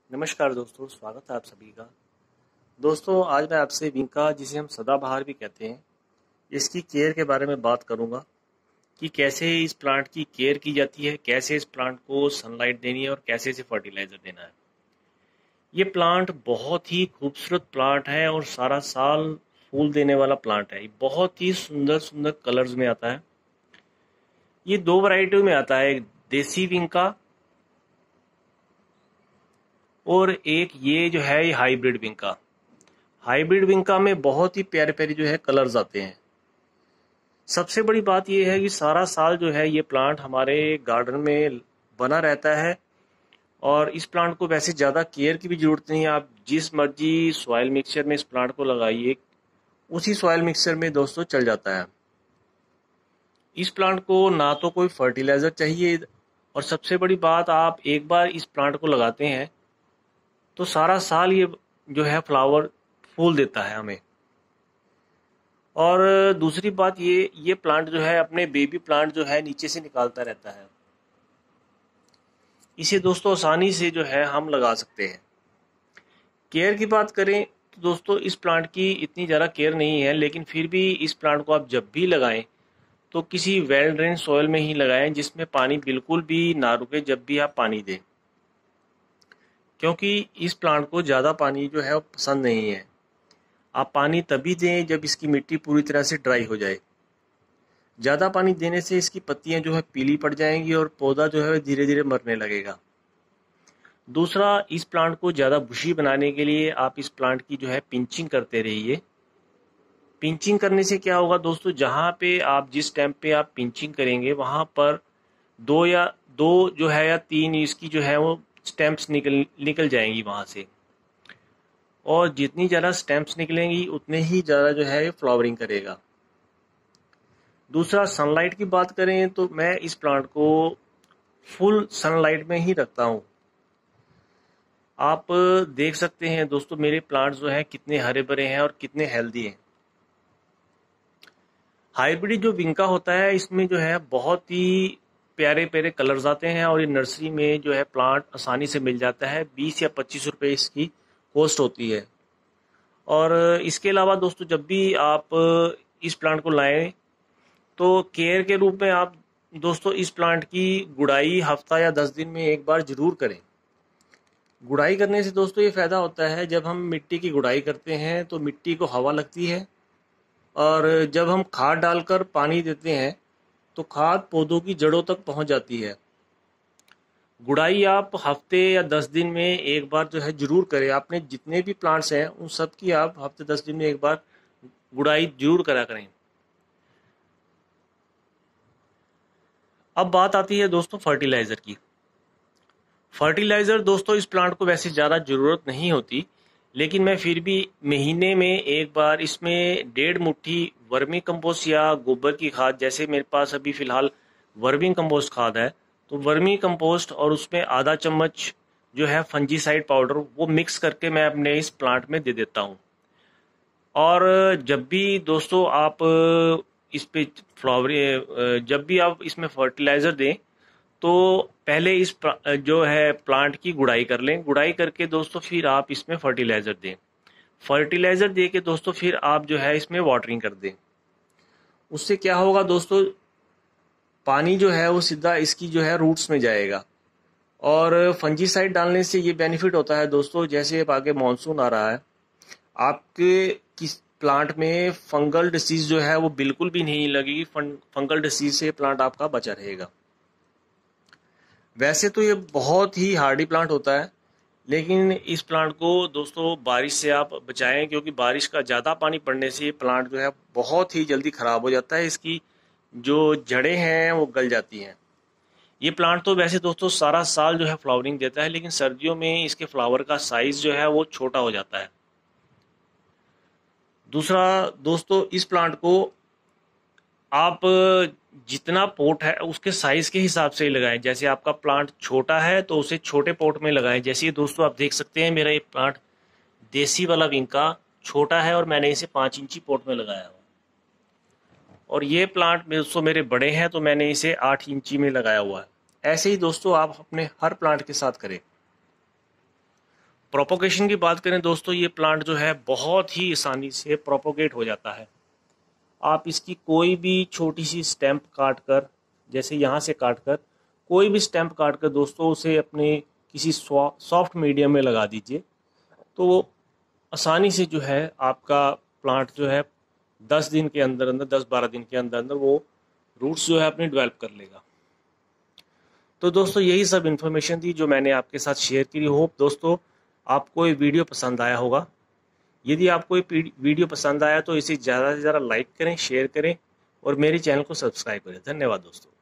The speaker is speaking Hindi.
नमस्कार दोस्तों, स्वागत है आप सभी का। दोस्तों, आज मैं आपसे विंका, जिसे हम सदाबहार भी कहते हैं, इसकी केयर के बारे में बात करूंगा कि कैसे इस प्लांट की केयर की जाती है, कैसे इस प्लांट को सनलाइट देनी है और कैसे इसे फर्टिलाइजर देना है। ये प्लांट बहुत ही खूबसूरत प्लांट है और सारा साल फूल देने वाला प्लांट है। ये बहुत ही सुंदर सुंदर कलर्स में आता है। ये दो वैरायटियों में आता है, एक देसी विंका और एक ये जो है ये हाइब्रिड विंका। हाइब्रिड विंका में बहुत ही प्यारे प्यारे जो है कलर्स आते हैं। सबसे बड़ी बात यह है कि सारा साल जो है ये प्लांट हमारे गार्डन में बना रहता है और इस प्लांट को वैसे ज़्यादा केयर की भी ज़रूरत नहीं है। आप जिस मर्जी सॉइल मिक्सचर में इस प्लांट को लगाइए, उसी सॉइल मिक्सचर में दोस्तों चल जाता है। इस प्लांट को ना तो कोई फर्टिलाइज़र चाहिए, और सबसे बड़ी बात, आप एक बार इस प्लांट को लगाते हैं तो सारा साल ये जो है फ्लावर फूल देता है हमें। और दूसरी बात, ये प्लांट जो है अपने बेबी प्लांट जो है नीचे से निकालता रहता है। इसे दोस्तों आसानी से जो है हम लगा सकते हैं। केयर की बात करें तो दोस्तों इस प्लांट की इतनी ज़्यादा केयर नहीं है, लेकिन फिर भी इस प्लांट को आप जब भी लगाएं तो किसी वेल ड्रेन सॉइल में ही लगाएं, जिसमें पानी बिल्कुल भी ना रुके जब भी आप पानी दें, क्योंकि इस प्लांट को ज़्यादा पानी जो है वो पसंद नहीं है। आप पानी तभी दें जब इसकी मिट्टी पूरी तरह से ड्राई हो जाए। ज़्यादा पानी देने से इसकी पत्तियां जो है पीली पड़ जाएंगी और पौधा जो है धीरे धीरे मरने लगेगा। दूसरा, इस प्लांट को ज़्यादा बुशी बनाने के लिए आप इस प्लांट की जो है पिंचिंग करते रहिए। पिंचिंग करने से क्या होगा दोस्तों, जहाँ पे आप जिस टाइम पे आप पिंचिंग करेंगे वहाँ पर दो जो है या तीन इसकी जो है वो स्टेम्प्स निकल जाएंगी वहाँ से, और जितनी ज़्यादा स्टेम्प्स निकलेंगी उतने ही ज़्यादा जो है फ्लावरिंग करेगा। दूसरा, सनलाइट की बात करें तो मैं इस प्लांट को फुल सनलाइट में ही रखता हूँ। आप देख सकते हैं दोस्तों मेरे प्लांट्स जो हैं कितने हरे भरे हैं और कितने हेल्दी हैं। हाइब्रिड जो विंका होता है इसमें जो है बहुत ही प्यारे प्यारे कलर्स आते हैं, और ये नर्सरी में जो है प्लांट आसानी से मिल जाता है। 20 या 25 रुपए इसकी कॉस्ट होती है। और इसके अलावा दोस्तों जब भी आप इस प्लांट को लाएं तो केयर के रूप में आप दोस्तों इस प्लांट की गुड़ाई हफ्ता या 10 दिन में एक बार जरूर करें। गुड़ाई करने से दोस्तों ये फ़ायदा होता है, जब हम मिट्टी की गुड़ाई करते हैं तो मिट्टी को हवा लगती है, और जब हम खाद डालकर पानी देते हैं तो खाद पौधों की जड़ों तक पहुंच जाती है। गुड़ाई आप हफ्ते या 10 दिन में एक बार जो है जरूर करें। आपने जितने भी प्लांट्स हैं उन सब की आप हफ्ते 10 दिन में एक बार गुड़ाई जरूर करा करें। अब बात आती है दोस्तों फर्टिलाइज़र की। फर्टिलाइज़र दोस्तों इस प्लांट को वैसे ज़्यादा ज़रूरत नहीं होती, लेकिन मैं फिर भी महीने में एक बार इसमें 1.5 मुट्ठी वर्मी कंपोस्ट या गोबर की खाद, जैसे मेरे पास अभी फ़िलहाल वर्मी कंपोस्ट खाद है, तो वर्मी कंपोस्ट और उसमें आधा चम्मच जो है फंजीसाइड पाउडर, वो मिक्स करके मैं अपने इस प्लांट में दे देता हूँ। और जब भी दोस्तों आप इस पे जब भी आप इसमें फर्टिलाइज़र दें तो पहले जो है प्लांट की गुड़ाई कर लें। गुड़ाई करके दोस्तों फिर आप इसमें फर्टिलाइज़र दें। फर्टिलाइज़र दे के दोस्तों फिर आप जो है इसमें वाटरिंग कर दें। उससे क्या होगा दोस्तों, पानी जो है वो सीधा इसकी जो है रूट्स में जाएगा। और फंजीसाइड डालने से ये बेनिफिट होता है दोस्तों, जैसे अब आगे मानसून आ रहा है, आपके किस प्लांट में फंगल डिसीज जो है वो बिल्कुल भी नहीं लगेगी। फंगल डिसीज से प्लांट आपका बचा रहेगा। वैसे तो ये बहुत ही हार्डी प्लांट होता है, लेकिन इस प्लांट को दोस्तों बारिश से आप बचाएं, क्योंकि बारिश का ज़्यादा पानी पड़ने से ये प्लांट जो है बहुत ही जल्दी ख़राब हो जाता है। इसकी जो जड़ें हैं वो गल जाती हैं। ये प्लांट तो वैसे दोस्तों सारा साल जो है फ्लावरिंग देता है, लेकिन सर्दियों में इसके फ्लावर का साइज़ जो है वो छोटा हो जाता है। दूसरा दोस्तों, इस प्लांट को आप जितना पोट है उसके साइज के हिसाब से ही लगाएं। जैसे आपका प्लांट छोटा है तो उसे छोटे पोट में लगाएं। जैसे ये दोस्तों आप देख सकते हैं मेरा ये प्लांट देसी वाला विंका छोटा है और मैंने इसे 5 इंची पोट में लगाया हुआ। और ये प्लांट दोस्तों मेरे बड़े हैं तो मैंने इसे 8 इंची में लगाया हुआ है। ऐसे ही दोस्तों आप अपने हर प्लांट के साथ करें। प्रोपोगेशन की बात करें दोस्तों, ये प्लांट जो है बहुत ही आसानी से प्रोपोगेट हो जाता है। आप इसकी कोई भी छोटी सी स्टेम्प काट कर, जैसे यहाँ से काट कर, कोई भी स्टेम्प काट कर दोस्तों उसे अपने किसी सॉफ्ट मीडियम में लगा दीजिए, तो वो आसानी से जो है आपका प्लांट जो है 10 दिन के अंदर अंदर, 10-12 दिन के अंदर अंदर वो रूट्स जो है अपनी डेवलप कर लेगा। तो दोस्तों यही सब इन्फॉर्मेशन थी जो मैंने आपके साथ शेयर की। होप दोस्तों आपको ये वीडियो पसंद आया होगा। यदि आपको ये वीडियो पसंद आया तो इसे ज़्यादा से ज़्यादा लाइक करें, शेयर करें और मेरे चैनल को सब्सक्राइब करें। धन्यवाद दोस्तों।